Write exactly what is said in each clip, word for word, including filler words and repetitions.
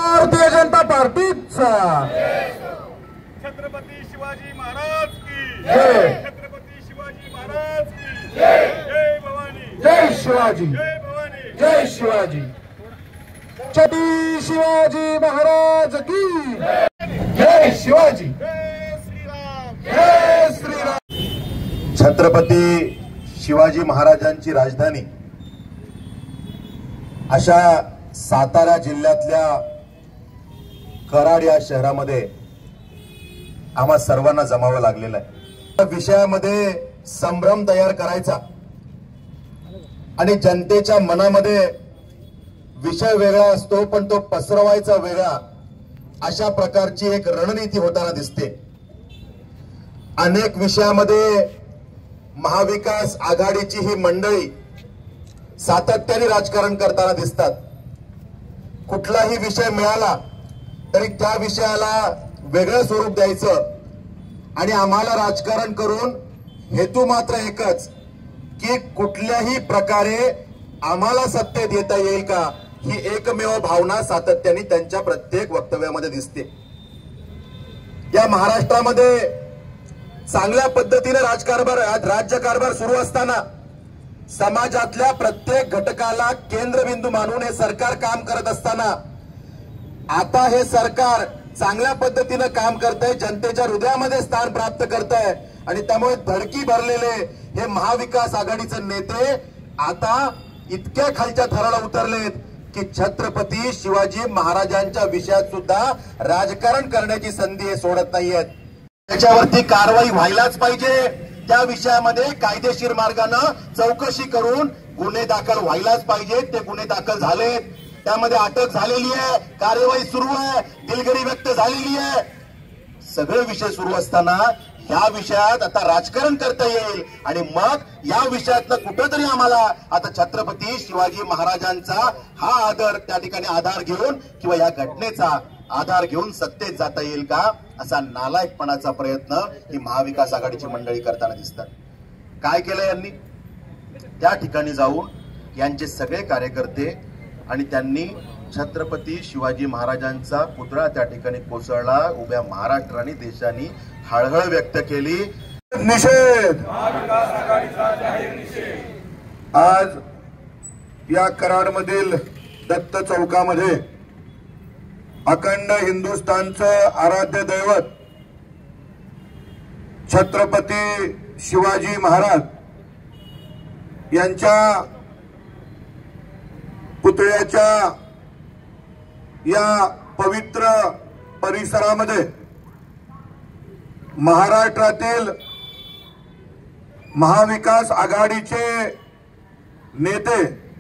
भारतीय जनता पार्टीचा छत्रपती शिवाजी महाराज की जय. छत्रपती शिवाजी महाराज की जय. जय भवानी. जय शिवाजी. जय भवानी. जय शिवाजी. छत्रपती शिवाजी महाराज की जय. शिवाजी. जय श्रीराम. जय श्रीराम. छत्रपती शिवाजी महाराजांची राजधानी अशा सातारा जिल्ह्यातल्या कराड या शहरामध्ये आम्हा सर्वांना जमावं लागलेलं आहे. विषयामध्ये संभ्रम तयार करायचा आणि जनतेच्या मनामध्ये विषय वेगळा असतो पण तो पसरवायचा वेगळा, अशा प्रकारची एक रणनीती होताना दिसते. अनेक विषयामध्ये महाविकास आघाडीची ही मंडळी सातत्याने राजकारण करताना दिसतात. कुठलाही विषय मिळाला तरी त्या विषयाला वेगळं स्वरूप द्यायचं आणि आम्हाला राजकारण करून हेतू मात्र एकच की कुठल्याही प्रकारे आम्हाला सत्तेत येता येईल का, ही एकमेव भावना सातत्याने त्यांच्या प्रत्येक वक्तव्यामध्ये दिसते. या महाराष्ट्रामध्ये चांगल्या पद्धतीने राजकारभार राज्यकारभार सुरू असताना समाजातल्या प्रत्येक घटकाला केंद्रबिंदू मानून हे सरकार काम करत असताना आता हे सरकार चांगल्या पद्धतीने काम करतंय, जनतेच्या हृदयामध्ये स्थान प्राप्त करतंय आणि त्यामुळे धडकी भरलेले हे महाविकास आघाडीचे नेते आता इतक्या खालच्या थराला उतरलेत की छत्रपती शिवाजी महाराजांच्या विषयात सुद्धा राजकारण करण्याची संधी हे सोडत नाहीयेत. त्याच्यावरती कारवाई व्हायलाच पाहिजे. त्या विषयामध्ये कायदेशीर मार्गाने चौकशी करून गुन्हे दाखल व्हायलाच पाहिजे. ते गुन्हे दाखल झालेत, त्यामध्ये अटक झालेली आहे, कार्यवाही सुरू आहे, दिलगिरी व्यक्त झालेली आहे. सगळे विषय सुरू असताना ह्या विषयात आता राजकारण करता येईल आणि मग या विषयातनं कुठंतरी आम्हाला आता छत्रपती शिवाजी महाराजांचा हा आदर त्या ठिकाणी आधार घेऊन किंवा या घटनेचा आधार घेऊन सत्तेत जाता येईल का, असा नालायकपणाचा प्रयत्न ही महाविकास आघाडीची मंडळी करताना दिसतात. काय केलं यांनी? त्या ठिकाणी जाऊन यांचे सगळे कार्यकर्ते आणि त्यांनी छत्रपती शिवाजी महाराजांचा पुतळा त्या ठिकाणी कोसळला. उभ्या महाराष्ट्राने देशाने हळहळ व्यक्त केली. निषेध. आज या कराडमधील दत्त चौकामध्ये अखंड हिंदुस्थानचं आराध्य दैवत छत्रपती शिवाजी महाराज यांच्या पुतळ्याच्या या पवित्र परिसरामध्ये महाराष्ट्रातील महाविकास आघाडीचे नेते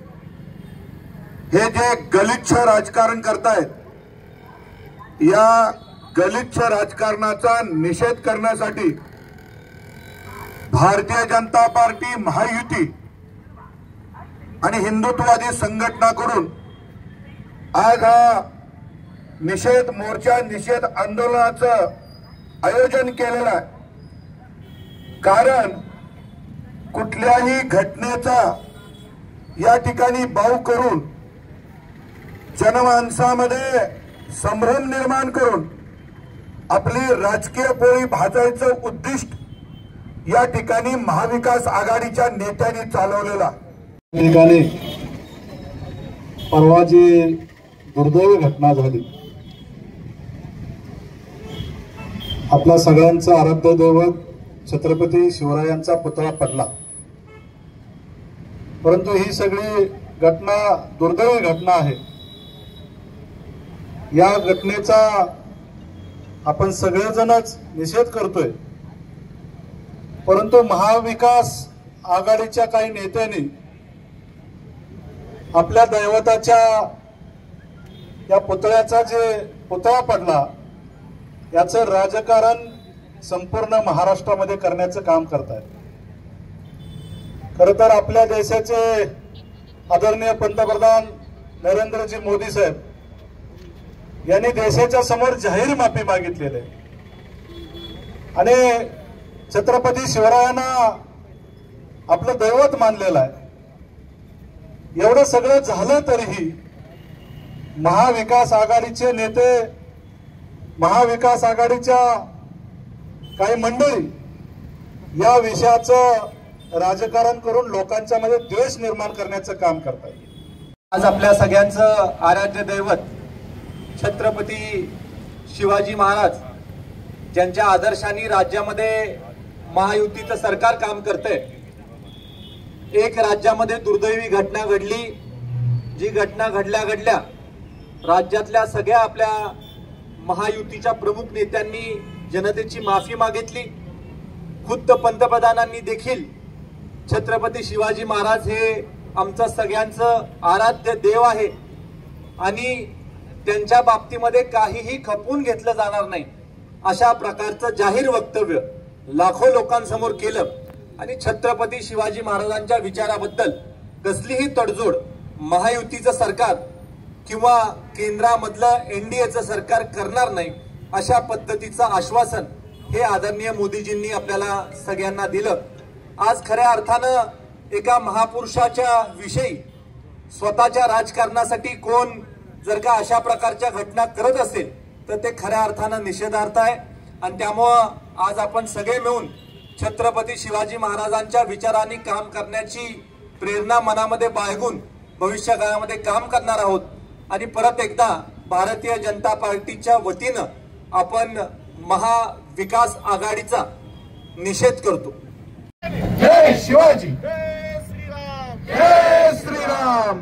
हे जे गलिच्छ राजकारण करतायत, या गलिच्छ राजकारणाचा निषेध करण्यासाठी भारतीय जनता पार्टी, महायुती आणि हिंदुत्ववादी संघटनाकडून आज हा निषेध मोर्चा, निषेध आंदोलनाचं आयोजन केलेलं आहे. कारण कुठल्याही घटनेचा या ठिकाणी बाऊ करून जनमानसामध्ये संभ्रम निर्माण करून आपली राजकीय पोळी भाजायचं उद्दिष्ट या ठिकाणी महाविकास आघाडीच्या नेत्यांनी चालवलेला. ठिकाणी परवा जी दुर्दैवी घटना झाली, आपल्या सगळ्यांचं आराध्य दैवत छत्रपती शिवरायांचा पुतळा पडला. परंतु ही सगळी घटना दुर्दैवी घटना आहे. या घटनेचा आपण सगळेजणच निषेध करतोय, परंतु महाविकास आघाडीच्या काही नेत्यांनी आपल्या दैवताच्या या पुतळ्याचा जे पुतळा पडला याचं राजकारण संपूर्ण महाराष्ट्रामध्ये करण्याचं काम करतात. खरं तर आपल्या देशाचे आदरणीय पंतप्रधान नरेंद्रजी मोदी साहेब यांनी देशाच्या समोर जाहीर माफी मागितलेली आहे आणि छत्रपती शिवरायांना आपलं दैवत मानलेलं आहे. एवढं सगळं झालं तरीही महाविकास आघाडीचे नेते, महाविकास आघाडीच्या काही मंडळी या विषयाचं राजकारण करून लोकांच्या मध्ये द्वेष निर्माण करण्याचं काम करतात। आज आपल्या सगळ्यांचं आराध्य दैवत छत्रपती शिवाजी महाराज ज्यांच्या आदर्शांनी राज्यामध्ये महायुतीचं सरकार काम करतंय, एक राज्यामध्ये दुर्दैवी घटना घडली, जी घटना घडल्या घडल्या राज्यातल्या सगळ्या आपल्या महायुतीच्या प्रमुख नेत्यांनी जनतेची माफी मागितली। खुद्द पंतप्रधानांनी देखील छत्रपती शिवाजी महाराज हे आमचं सगळ्यांचं आराध्य देव आहे आणि त्यांच्या बाबतीमध्ये काहीही खपवून घेतलं जाणार नाही अशा प्रकारचं जाहीर वक्तव्य लाखो लोकांसमोर केलं आणि छत्रपती शिवाजी महाराजांच्या विचाराबद्दल कसलीही तडजोड महायुतीचं सरकार किंवा केंद्रामधलं एनडीएचं सरकार करणार नाही अशा पद्धतीचं आश्वासन हे आदरणीय मोदीजींनी आपल्याला सगळ्यांना दिलं। आज खऱ्या अर्थानं एका महापुरुषाच्या विषयी स्वतःच्या राजकारणासाठी कोण जर का अशा प्रकारच्या घटना करत असेल तर ते खऱ्या अर्थानं निषेधार्थ आहे आणि त्यामुळं आज आपण सगळे मिळून छत्रपती शिवाजी महाराजांच्या विचारांनी काम करण्याची प्रेरणा मनामध्ये बाळगून भविष्य काळामध्ये काम करणार आहोत आणि परत एकदा भारतीय जनता पार्टीच्या वतीनं आपण महाविकास आघाडीचा निषेध करतो। जय शिवाजी, जय श्रीराम, जय श्रीराम।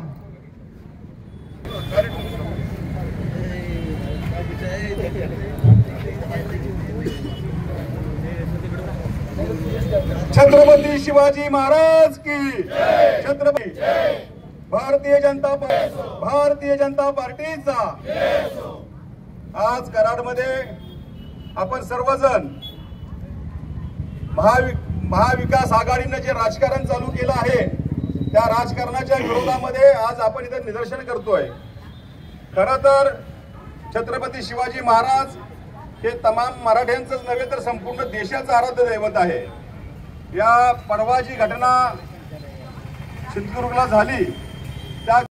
छत्रपती शिवाजी महाराज की छत्रपती भारतीय जनता पार्टी, भारतीय जनता पार्टीचा आज कराडमध्ये आपण सर्वजण महावि महाविकास आघाडीने जे राजकारण चालू केलं आहे त्या राजकारणाच्या विरोधामध्ये आज आपण इथे निदर्शन करतोय। खरं तर छत्रपती शिवाजी महाराज हे तमाम मराठ्यांचंच नव्हे तर संपूर्ण देशाचं आराध्य दैवत आहे। या परवा जी घटना सिंधुदुर्गला झाली त्या